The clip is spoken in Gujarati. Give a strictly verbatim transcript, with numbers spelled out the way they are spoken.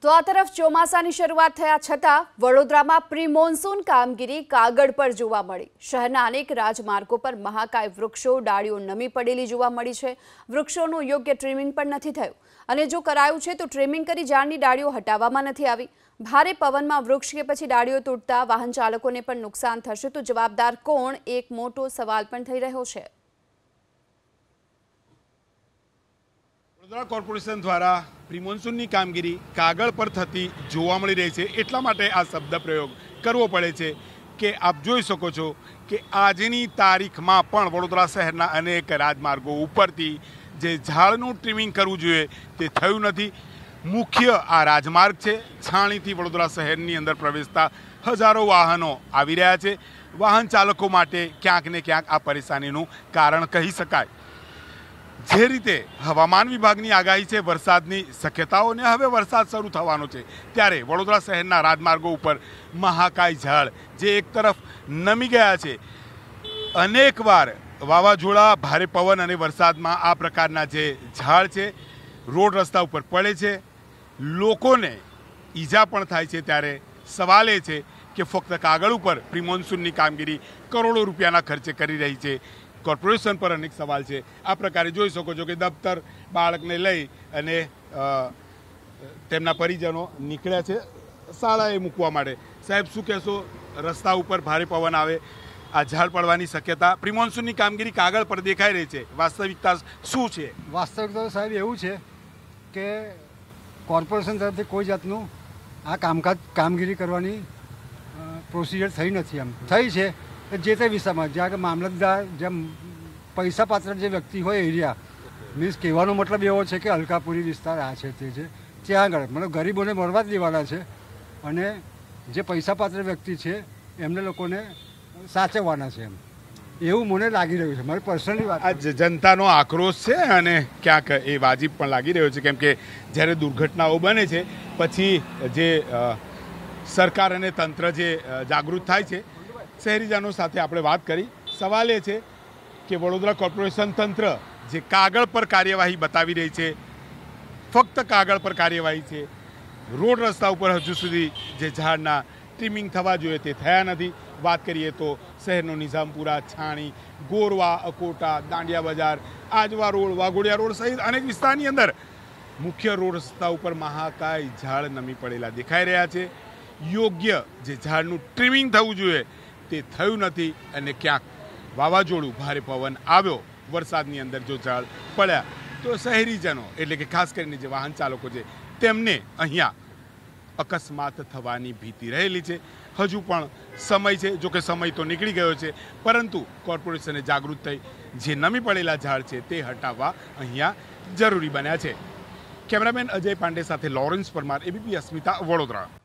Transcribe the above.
તો આ તરફ ચોમાસાની શરૂઆત થયા છતાં વડોદરામાં પ્રી મોન્સૂન કામગીરી કાગળ પર જોવા મળી। શહેરના અનેક રાજમાર્ગો પર મહાકાય વૃક્ષો ડાળીઓ નમી પડેલી જોવા મળી છે। વૃક્ષોનું યોગ્ય ટ્રીમિંગ પણ નથી થયું અને જો કરાયું છે તો ટ્રીમિંગ કરી ઝાડની ડાળીઓ હટાવવામાં નથી આવી। ભારે પવનમાં વૃક્ષ કે પછી ડાળીઓ તૂટતા વાહન ચાલકોને પણ નુકસાન થશે તો જવાબદાર કોણ, એક મોટો સવાલ પણ થઈ રહ્યો છે। વડોદરા કોર્પોરેશન દ્વારા પ્રી મોન્સૂનની કામગીરી કાગળ પર થતી જોવા મળી રહી છે। એટલા માટે આ શબ્દ પ્રયોગ કરવો પડે છે કે આપ જોઈ શકો છો કે આજની તારીખમાં પણ વડોદરા શહેરના અનેક રાજમાર્ગો ઉપરથી જે ઝાડનું ટ્રીમિંગ કરવું જોઈએ તે થયું નથી। મુખ્ય આ રાજમાર્ગ છે, છાણીથી વડોદરા શહેરની અંદર પ્રવેશતા હજારો વાહનો આવી રહ્યા છે। વાહન ચાલકો માટે ક્યાંક ને ક્યાંક આ પરેશાનીનું કારણ કહી શકાય। જે રીતે હવામાન વિભાગની આગાહી છે વરસાદની શક્યતાઓને હવે વરસાદ શરૂ થવાનો છે, ત્યારે વડોદરા શહેરના રાજમાર્ગો ઉપર મહાકાય ઝાડ જે એક તરફ નમી ગયા છે। અનેકવાર વાવાઝોડા, ભારે પવન અને વરસાદમાં આ પ્રકારના જે ઝાડ છે રોડ રસ્તા ઉપર પડે છે, લોકોને ઈજા પણ થાય છે। ત્યારે સવાલ એ છે કે ફક્ત કાગળ ઉપર પ્રી મોન્સૂનની કામગીરી કરોડો રૂપિયાના ખર્ચે કરી રહી છે। કોર્પોરેશન પર અનેક સવાલ છે। આ પ્રકારે જોઈ શકો છો કે દફતર બાળકને લઈ અને તેમના પરિજનો નીકળ્યા છે શાળાએ મૂકવા માટે। સાહેબ, શું કહેશો? રસ્તા ઉપર ભારે પવન આવે, આ ઝાડ પડવાની શક્યતા, પ્રી મોન્સૂનની કામગીરી કાગળ પર દેખાઈ રહી છે, વાસ્તવિકતા શું છે? વાસ્તવિકતા સાહેબ એવું છે કે કોર્પોરેશન તરફથી કોઈ જાતનું આ કામકાજ કામગીરી કરવાની પ્રોસિજર થઈ નથી। એમ થઈ છે જે તે વિસ્તારમાં જ્યાં કે મામલતદાર, જેમ પૈસા પાત્ર જે વ્યક્તિ હોય એરિયા, મીન્સ કહેવાનો મતલબ એવો છે કે અલકાપુરી વિસ્તાર આ છે તે છે, ત્યાં આગળ મતલબ ગરીબોને મળવા જ દેવાના છે અને જે પૈસા પાત્ર વ્યક્તિ છે એમને લોકોને સાચવવાના છે, એમ એવું મને લાગી રહ્યું છે, મારી પર્સનલી વાત। આ જનતાનો આક્રોશ છે અને ક્યાંક એ વાજિબ પણ લાગી રહ્યો છે, કેમ કે જ્યારે દુર્ઘટનાઓ બને છે પછી જે સરકાર અને તંત્ર જે જાગૃત થાય છે, શહેરીજનો સાથે આપણે વાત કરી। સવાલ એ છે કે વડોદરા કોર્પોરેશન તંત્ર જે કાગળ પર કાર્યવાહી બતાવી રહી છે, ફક્ત કાગળ પર કાર્યવાહી છે, રોડ રસ્તા ઉપર હજુ સુધી જે ઝાડના ટ્રીમિંગ થવા જોઈએ તે થયા નથી। વાત કરીએ તો શહેરનો નિઝામપુરા, છાણી, ગોરવા, અકોટા, દાંડિયા બજાર, આજવા રોડ, વાઘોડિયા રોડ સહિત અનેક વિસ્તારની અંદર મુખ્ય રોડ રસ્તા ઉપર મહાકાય ઝાડ નમી પડેલા દેખાઈ રહ્યા છે। યોગ્ય જે ઝાડનું ટ્રીમિંગ થવું જોઈએ તે થયું નથી અને ક્યાંક વાવાઝોડું, ભારે પવન આવ્યો, વરસાદની અંદર જો ઝાડ પડ્યા તો શહેરીજનો એટલે કે ખાસ કરીને જે વાહન ચાલકો છે તેમને અહીંયા અકસ્માત થવાની ભીતિ રહેલી છે। હજુ પણ સમય છે, જો કે સમય તો નીકળી ગયો છે, પરંતુ કોર્પોરેશને જાગૃત થઈ જે નમી પડેલા ઝાડ છે તે હટાવવા અહીંયા જરૂરી બન્યા છે। કેમેરામેન અજય પાંડે સાથે લોરેન્સ પરમાર, એબીપી અસ્મિતા, વડોદરા।